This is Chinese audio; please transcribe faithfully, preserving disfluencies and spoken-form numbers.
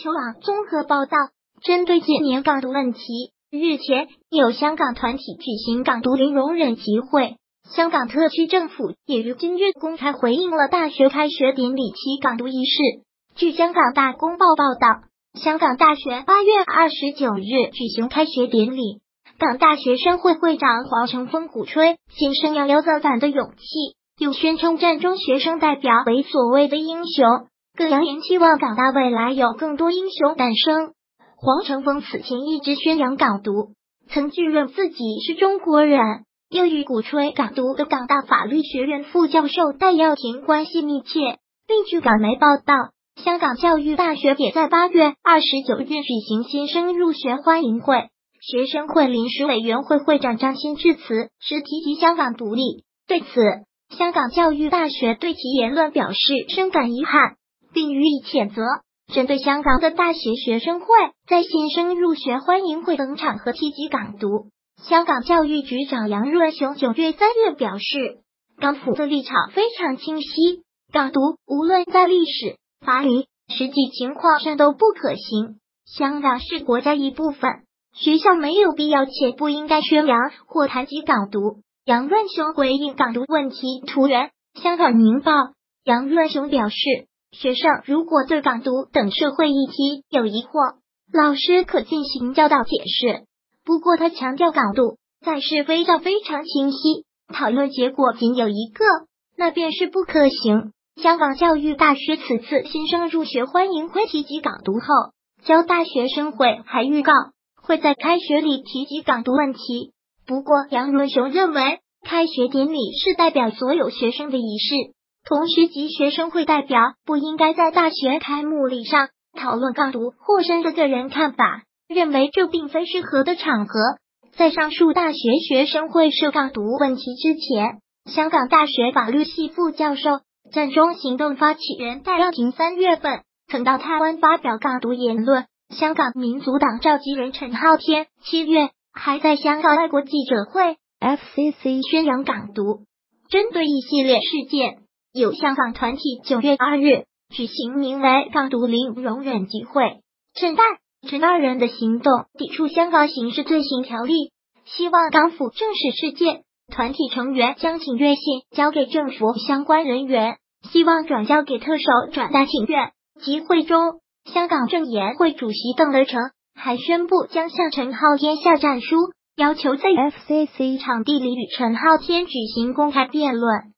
球网综合报道，针对近年港独问题，日前有香港团体举行港独零容忍集会，香港特区政府也于今日公开回应了大学开学典礼期港独仪式。据香港大公报报道，香港大学八月二十九日举行开学典礼，港大学生会会长黄成锋鼓吹新生要有造反的勇气，又宣称战中学生代表为所谓的英雄，更扬言期望港大未来有更多英雄诞生。黄成锋此前一直宣扬港独，曾拒认自己是中国人，又与鼓吹港独的港大法律学院副教授戴耀廷关系密切。另据港媒报道，香港教育大学也在八月二十九日举行新生入学欢迎会，学生会临时委员会会长张欣致辞时提及香港独立，对此，香港教育大学对其言论表示深感遗憾，并予以谴责。针对香港的大学学生会在新生入学欢迎会等场合提及港独，香港教育局长杨润雄九月三日表示，港府的立场非常清晰，港独无论在历史、法理、实际情况上都不可行。香港是国家一部分，学校没有必要且不应该宣扬或谈及港独。杨润雄回应港独问题图源，香港明报。杨润雄表示，学生如果对港独等社会议题有疑惑，老师可进行教导解释。不过他强调港独在是非上非常清晰，讨论结果仅有一个，那便是不可行。香港教育大学此次新生入学欢迎会提及港独后，交大学生会还预告会在开学里提及港独问题。不过杨润雄认为，开学典礼是代表所有学生的仪式，同时及学生会代表不应该在大学开幕礼上讨论港独或生的个人看法，认为这并非适合的场合。在上述大学学生会涉港独问题之前，香港大学法律系副教授、战中行动发起人戴耀廷三月份曾到台湾发表港独言论，香港民族党召集人陈浩天七月还在香港外国记者会 F C C 宣扬港独。针对一系列事件，有香港团体九月二日举行名为港独零容忍集会，陈戴、陈二人的行动抵触香港刑事罪行条例，希望港府正视事件。团体成员将请愿信交给政府相关人员，希望转交给特首转达请愿。集会中，香港政研会主席邓德成还宣布将向陈浩天下战书，要求在 F C C 场地里与陈浩天举行公开辩论。